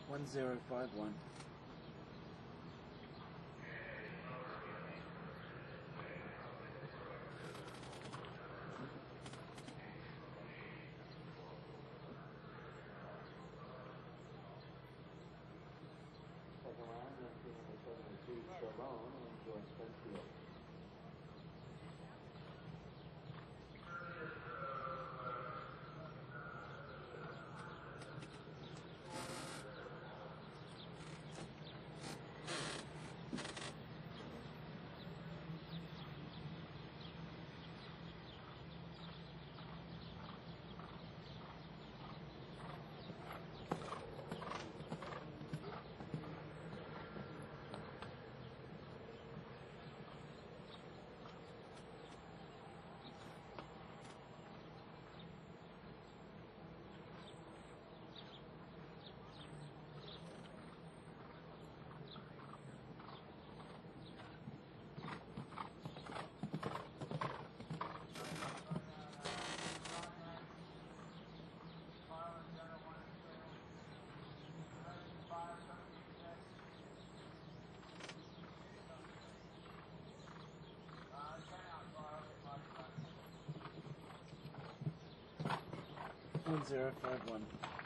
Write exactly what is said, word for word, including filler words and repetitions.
One zero five one. Second round, nineteen seventy-two, Sharon and Joyce Penfield. One zero five one.